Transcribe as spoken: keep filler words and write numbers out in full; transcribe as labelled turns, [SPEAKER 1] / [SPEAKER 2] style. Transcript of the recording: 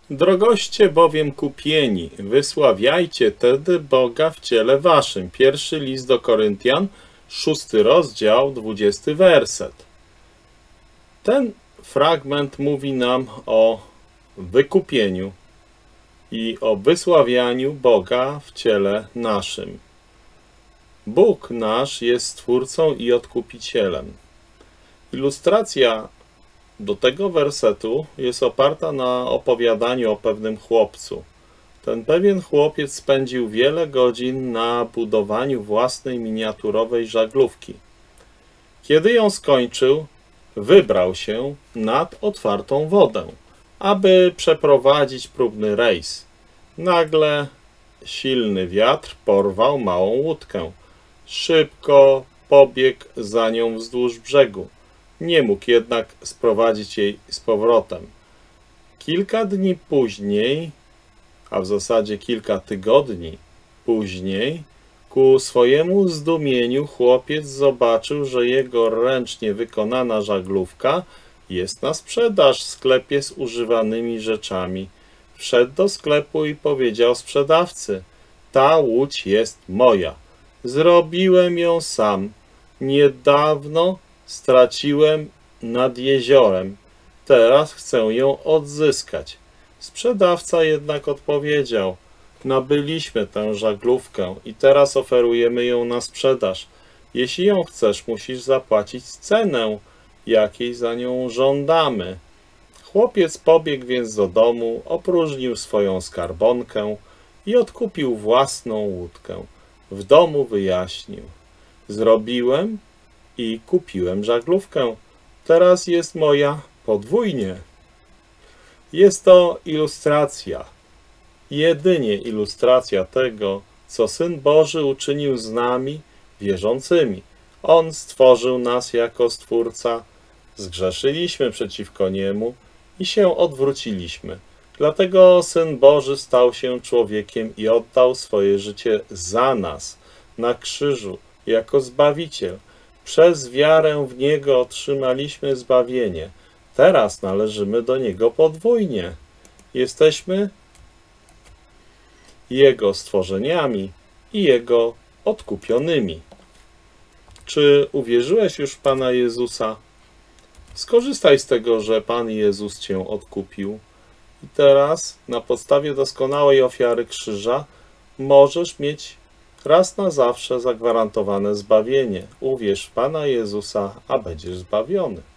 [SPEAKER 1] Drogoście bowiem kupieni, wysławiajcie tedy Boga w ciele waszym. Pierwszy list do Koryntian, szósty rozdział, dwudziesty werset. Ten fragment mówi nam o wykupieniu i o wysławianiu Boga w ciele naszym. Bóg nasz jest Stwórcą i Odkupicielem. Ilustracja do tego wersetu jest oparta na opowiadaniu o pewnym chłopcu. Ten pewien chłopiec spędził wiele godzin na budowaniu własnej miniaturowej żaglówki. Kiedy ją skończył, wybrał się nad otwartą wodę, aby przeprowadzić próbny rejs. Nagle silny wiatr porwał małą łódkę. Szybko pobiegł za nią wzdłuż brzegu. Nie mógł jednak sprowadzić jej z powrotem. Kilka dni później, a w zasadzie kilka tygodni później, ku swojemu zdumieniu chłopiec zobaczył, że jego ręcznie wykonana żaglówka jest na sprzedaż w sklepie z używanymi rzeczami. Wszedł do sklepu i powiedział sprzedawcy: ta łódź jest moja. Zrobiłem ją sam. Niedawno straciłem nad jeziorem. Teraz chcę ją odzyskać. Sprzedawca jednak odpowiedział: nabyliśmy tę żaglówkę i teraz oferujemy ją na sprzedaż. Jeśli ją chcesz, musisz zapłacić cenę, jakiej za nią żądamy. Chłopiec pobiegł więc do domu, opróżnił swoją skarbonkę i odkupił własną łódkę. W domu wyjaśnił: zrobiłem i kupiłem żaglówkę. Teraz jest moja podwójnie. Jest to ilustracja, jedynie ilustracja tego, co Syn Boży uczynił z nami, wierzącymi. On stworzył nas jako Stwórca, zgrzeszyliśmy przeciwko Niemu i się odwróciliśmy. Dlatego Syn Boży stał się człowiekiem i oddał swoje życie za nas na krzyżu jako Zbawiciel. Przez wiarę w Niego otrzymaliśmy zbawienie. Teraz należymy do Niego podwójnie. Jesteśmy Jego stworzeniami i Jego odkupionymi. Czy uwierzyłeś już w Pana Jezusa? Skorzystaj z tego, że Pan Jezus Cię odkupił. I teraz, na podstawie doskonałej ofiary krzyża, możesz mieć raz na zawsze zagwarantowane zbawienie. Uwierz w Pana Jezusa, a będziesz zbawiony.